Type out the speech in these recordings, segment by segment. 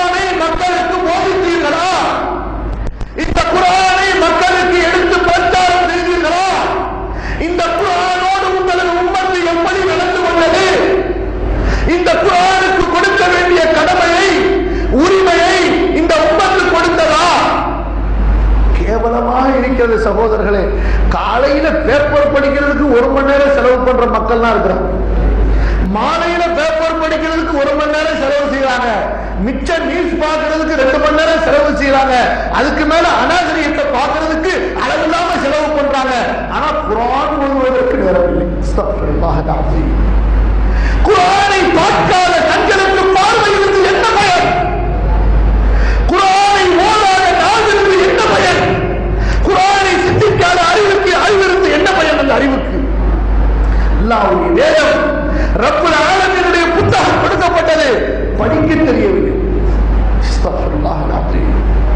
குர்ஆனை மக்களுக்கு போதித்தீர்களா? இந்த குர்ஆனை மக்களுக்கு எடுத்து பிரச்சாரம் செய்தீர்களா? இந்த குர்ஆனோடு உங்களது உம்மத்து எப்படி நடந்து கொண்டது? இந்த குர்ஆனுக்கு கொடுக்க வேண்டிய கடமையை, உரிமையை இந்த உம்மத்து கொடுத்ததா? கேவலமாக இருக்கிறது சகோதரர்களே. காலையில பேப்பர் படிக்கிறதுக்கு 1 மணி நேரம் செலவு பண்ற மக்கள்லாம் இருக்கிறாங்க. மாலையில பேப்பர் படிக்கிறதுக்கு 1 மணி நேரம் செலவு செய்யறாங்க. மிச்ச நியூஸ் பார்க்கிறதுக்கு 2 மணி நேரம் செலவு செய்யறாங்க. அதுக்கு மேல அநாகரிகத்தை பார்க்கிறதுக்கு அளவில்லாம செலவு பண்றாங்க. ஆனா குர்ஆன் ஓதுவதற்கு நேரம் இல்லை. குர்ஆனை பார்க்காத கண்களுக்கு பார்வை இருந்து என்ன பயன்? குர்ஆனை ஓதாத நாவிற்கு என்ன பயன்? குர்ஆனை சிந்திக்காத அறிவுக்கு அறிவிருந்து என்ன பயன்? அந்த அறிவுக்கு அல்லாஹ்வுடைய வேதம், ரப்புல் ஆலமீனுடைய புத்தகம் கொடுக்கப்பட்டது, படிக்க தெரியவில்லை. அஸ்தக்ஃபிருல்லாஹ் அல்-அஸீம்.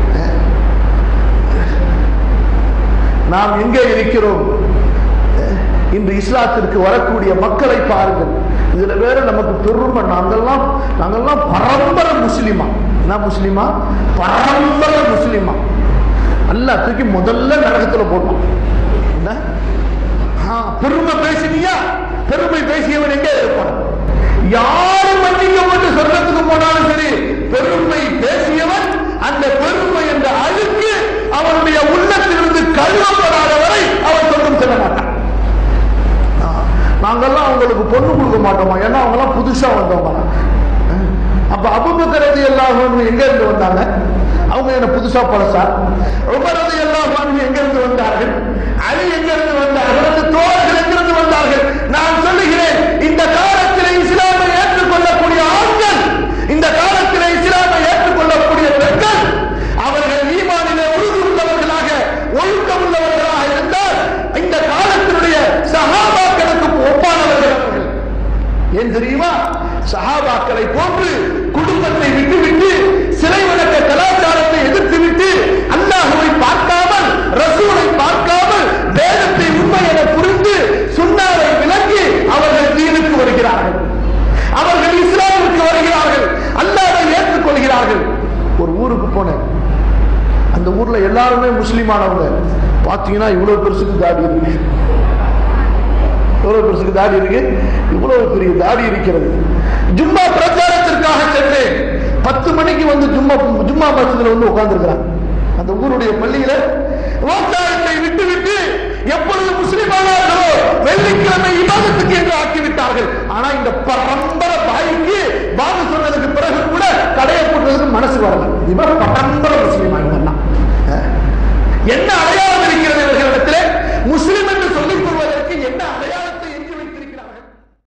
நாம் எங்கே இருக்கிறோம்? இன்று இஸ்லாத்திற்கு வரக்கூடிய மக்களை பாருங்கள். இதுல வேற நமக்கு பெருமை. நாங்கெல்லாம் பரம்பரை முஸ்லிமா. என்ன முஸ்லிமா? பரம்பரை முஸ்லிமா. அல்லாஹ் தூக்கி முதல்ல நரகத்துல போடணும். என்ன பெருமை பேசினியா? பெருமை பேசியவன் எங்கே இருப்பான்? யாரு மன்னிக்கப்பட்டு சொர்க்கத்துக்கு போனாலும் சரி, பெருமை பேசியவன் அந்த பெருமை என்ற அழுக்கு அவனுடைய உள்ளத்திலிருந்து கழுவப்படாத வரை அவன் சொர்க்கம் செல்ல மாட்டான். நாங்கெல்லாம் அவங்களுக்கு பொண்ணு கொடுக்க மாட்டோமா? ஏன்னா அவங்க எல்லாம் புதுசா வந்தவங்க. அப்ப அபூபக்கர் ரலியல்லாஹு அன்ஹு எங்க இருந்து வந்தாங்க? அவங்க என்ன புதுசா பழசா? உமர் ரலியல்லாஹு அன்ஹு எங்க இருந்து வந்தார்கள்? அலி எங்க இருந்து வந்தார்கள்? அந்த தோழர்கள் எங்க இருந்து வந்தார்கள்? நான் சொல்லுகிறேன், இந்த காலத்தில் இஸ்லாமை ஏற்றுக்கொள்ளக்கூடிய ஆண்கள், இந்த காலத்தில் இஸ்லாமை ஏற்றுக்கொள்ளக்கூடிய பெண்கள், அவர்கள் ஈமானிலே உறுதி உள்ளவர்களாக, ஒழுக்கம் உள்ளவர்களாக இருந்தால் இந்த காலத்தினுடைய சஹாபாக்களுக்கு ஒப்பானவர்கள் அவர்கள். ஏன் தெரியுமா? சஹாபாக்களை போன்று குடும்பத்தை விட்டுவிட்டு, சிலை வணக்க கலாச்சாரத்தை எதிர்த்துவிட்டு, அல்லாஹ்வை பார்க்காமல், ரசூலை பார்க்காமல், வேதத்தை உண்மை என புரிந்து, சுன்னாவை விளங்கி அவர்கள் தீனுக்கு வருகிறார்கள். அவர்கள் இஸ்லாமுக்கு வருகிறார்கள். அல்லாஹ்வை ஏற்றுக்கொள்கிறார்கள். ஒரு ஊருக்கு போனேன். அந்த ஊர்ல எல்லாருமே முஸ்லிமானவங்க. பாத்தீங்கன்னா இவ்வளவு பெருசுக்கு தாடி இருக்கு. எவ்வளவு பெருசுக்கு தாடி இருக்கு? இவ்வளவு பெரிய தாடி இருக்கிறது. ஜும்மா பிரச்சாரத்திற்காக சென்றேன். 10 மணிக்கு வந்து ஜும்மா மஸ்ஜித்ல வந்து உட்கார்ந்திருக்கிறாங்க. அந்த ஊருடைய பள்ளியில விவசாயத்தை விட்டு எப்பொழுது முஸ்லிமானார்களோ வெள்ளிக்கிழமை இபாதத்துக்கு என்று ஆக்கிவிட்டார்கள். ஆனா இந்த பரம்பரை பாய்க்கு பாபு சொன்னதுக்கு பிறகு கூட கடையை போட்டதுக்கு மனசு வரல. இவர் பரம்பரை